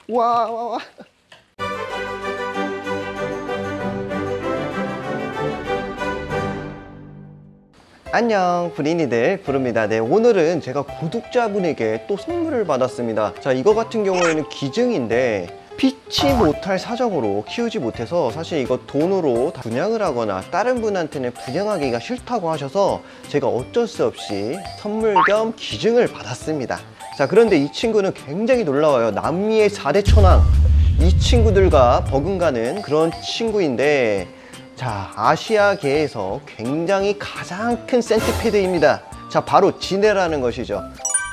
와, 와, 와. 안녕, 브린이들 부릅니다. 네, 오늘은 제가 구독자분에게 또 선물을 받았습니다. 자, 이거 같은 경우에는 기증인데 피치 못할 사정으로 키우지 못해서 사실 이거 돈으로 분양을 하거나 다른 분한테는 분양하기가 싫다고 하셔서 제가 어쩔 수 없이 선물 겸 기증을 받았습니다. 자, 그런데 이 친구는 굉장히 놀라워요. 남미의 4대 천왕, 이 친구들과 버금가는 그런 친구인데, 자, 아시아계에서 굉장히 가장 큰 센티피드입니다. 자, 바로 지네라는 것이죠.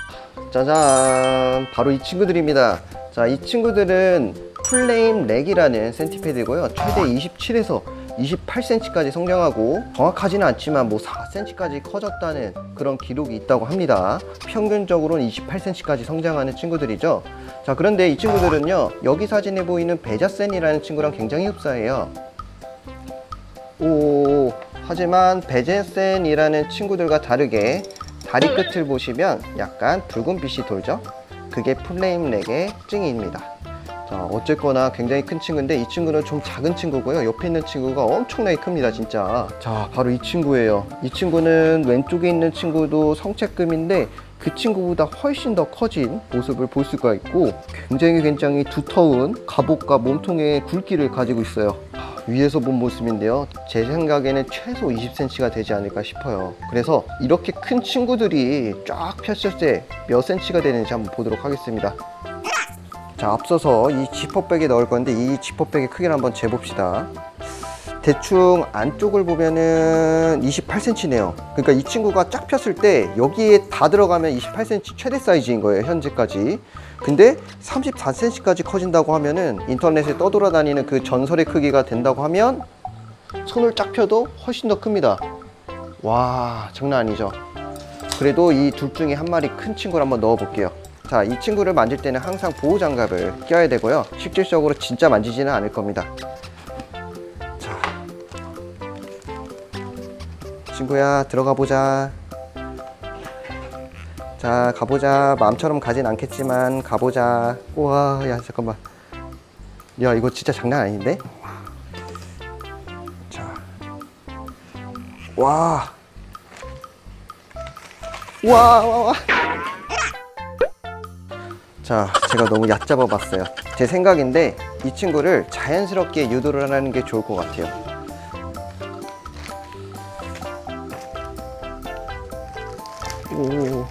짜잔, 바로 이 친구들입니다. 자, 이 친구들은 플레임 렉이라는 센티피드고요. 최대 27에서 28cm까지 성장하고, 정확하지는 않지만 뭐 4cm까지 커졌다는 그런 기록이 있다고 합니다. 평균적으로는 28cm까지 성장하는 친구들이죠. 자, 그런데 이 친구들은요, 여기 사진에 보이는 베자센이라는 친구랑 굉장히 흡사해요. 하지만 베제센이라는 친구들과 다르게 다리 끝을 보시면 약간 붉은 빛이 돌죠. 그게 플레임 렉의 특징입니다. 자, 어쨌거나 굉장히 큰 친구인데 이 친구는 좀 작은 친구고요. 옆에 있는 친구가 엄청나게 큽니다, 진짜. 자, 바로 이 친구예요. 이 친구는 왼쪽에 있는 친구도 성체급인데 그 친구보다 훨씬 더 커진 모습을 볼 수가 있고, 굉장히 두터운 갑옷과 몸통의 굵기를 가지고 있어요. 위에서 본 모습인데요, 제 생각에는 최소 20cm가 되지 않을까 싶어요. 그래서 이렇게 큰 친구들이 쫙 폈을 때 몇 cm가 되는지 한번 보도록 하겠습니다. 자, 앞서서 이 지퍼백에 넣을 건데 이 지퍼백의 크기를 한번 재봅시다. 대충 안쪽을 보면은 28cm네요. 그러니까 이 친구가 쫙 폈을 때 여기에 다 들어가면 28cm 최대 사이즈인 거예요, 현재까지. 근데 34cm까지 커진다고 하면은, 인터넷에 떠돌아다니는 그 전설의 크기가 된다고 하면 손을 쫙 펴도 훨씬 더 큽니다. 와, 장난 아니죠. 그래도 이 둘 중에 한 마리 큰 친구를 한번 넣어 볼게요. 자, 이 친구를 만질 때는 항상 보호장갑을 껴야 되고요. 실질적으로 진짜 만지지는 않을 겁니다. 친구야, 들어가 보자. 자, 가보자. 마음처럼 가진 않겠지만 가보자. 우와, 야, 잠깐만. 야, 이거 진짜 장난 아닌데? 자, 와, 와. 자, 제가 너무 얕잡아 봤어요. 제 생각인데 이 친구를 자연스럽게 유도를 하는 게 좋을 것 같아요. 오.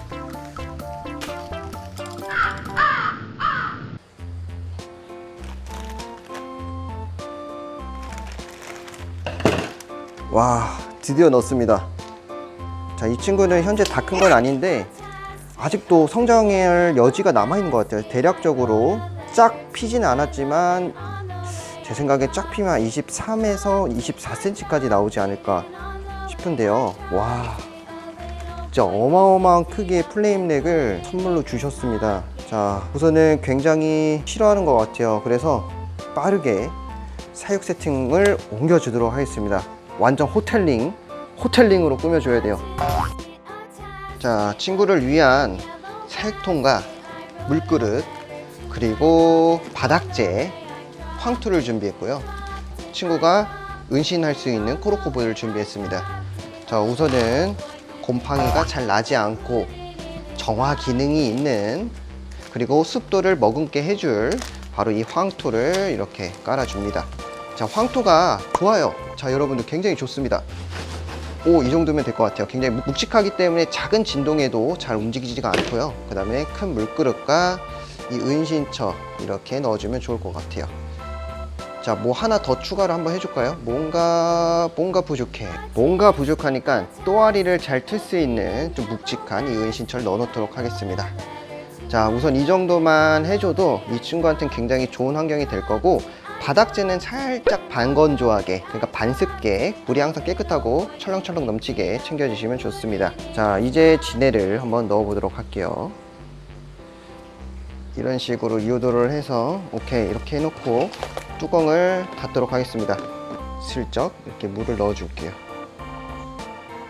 와, 드디어 넣었습니다. 자, 이 친구는 현재 다 큰 건 아닌데 아직도 성장할 여지가 남아있는 것 같아요. 대략적으로 쫙 피지는 않았지만 제 생각에 쫙 피면 23에서 24cm까지 나오지 않을까 싶은데요. 와, 진짜 어마어마한 크기의 플레임 렉을 선물로 주셨습니다. 자, 우선은 굉장히 싫어하는 것 같아요. 그래서 빠르게 사육 세팅을 옮겨주도록 하겠습니다. 완전 호텔링으로 꾸며줘야 돼요. 자, 친구를 위한 사육통과 물그릇, 그리고 바닥재, 황토를 준비했고요. 친구가 은신할 수 있는 코르코보이를 준비했습니다. 자, 우선은 곰팡이가 잘 나지 않고 정화 기능이 있는, 그리고 습도를 머금게 해줄 바로 이 황토를 이렇게 깔아줍니다. 자, 황토가 좋아요. 자, 여러분들 굉장히 좋습니다. 이 정도면 될 것 같아요. 굉장히 묵직하기 때문에 작은 진동에도 잘 움직이지가 않고요. 그 다음에 큰 물그릇과 이 은신처 이렇게 넣어주면 좋을 것 같아요. 자, 뭐 하나 더 추가를 한번 해줄까요? 뭔가 부족해. 뭔가 부족하니까 또아리를 잘 틀 수 있는 좀 묵직한 이 은신처를 넣어 놓도록 하겠습니다. 자, 우선 이 정도만 해줘도 이 친구한테는 굉장히 좋은 환경이 될 거고, 바닥재는 살짝 반건조하게, 그러니까 반습게, 물이 항상 깨끗하고 철렁철렁 넘치게 챙겨주시면 좋습니다. 자, 이제 지네를 한번 넣어 보도록 할게요. 이런 식으로 유도를 해서, 오케이, 이렇게 해놓고 뚜껑을 닫도록 하겠습니다. 슬쩍 이렇게 물을 넣어 줄게요.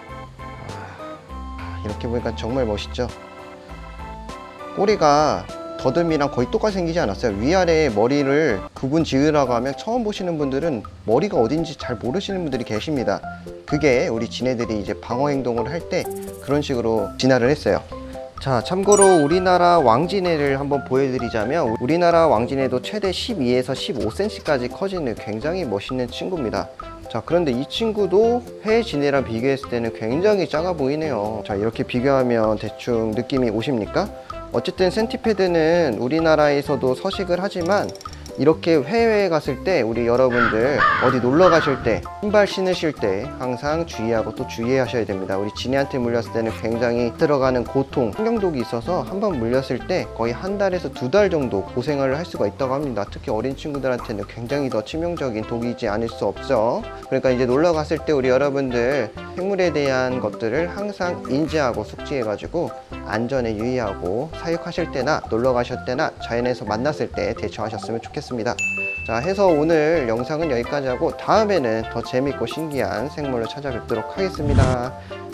이렇게 보니까 정말 멋있죠? 꼬리가 더듬이랑 거의 똑같이 생기지 않았어요. 위아래 머리를 구분 지으라고 하면 처음 보시는 분들은 머리가 어딘지 잘 모르시는 분들이 계십니다. 그게 우리 지네들이 이제 방어 행동을 할 때 그런 식으로 진화를 했어요. 자, 참고로 우리나라 왕지네를 한번 보여드리자면, 우리나라 왕지네도 최대 12에서 15cm까지 커지는 굉장히 멋있는 친구입니다. 자, 그런데 이 친구도 해외 지네랑 비교했을 때는 굉장히 작아 보이네요. 자, 이렇게 비교하면 대충 느낌이 오십니까? 어쨌든 센티패드는 우리나라에서도 서식을 하지만 이렇게 해외에 갔을 때 우리 여러분들 어디 놀러 가실 때 신발 신으실 때 항상 주의하고 또 주의하셔야 됩니다. 우리 지네한테 물렸을 때는 굉장히 들어가는 고통, 환경독이 있어서 한번 물렸을 때 거의 한 달에서 2달 정도 고생을 할 수가 있다고 합니다. 특히 어린 친구들한테는 굉장히 더 치명적인 독이지 않을 수 없죠. 그러니까 이제 놀러 갔을 때 우리 여러분들 생물에 대한 것들을 항상 인지하고 숙지해 가지고 안전에 유의하고 사육하실 때나 놀러 가실 때나 자연에서 만났을 때 대처하셨으면 좋겠습니다. 자, 해서 오늘 영상은 여기까지 하고 다음에는 더 재밌고 신기한 생물로 찾아뵙도록 하겠습니다.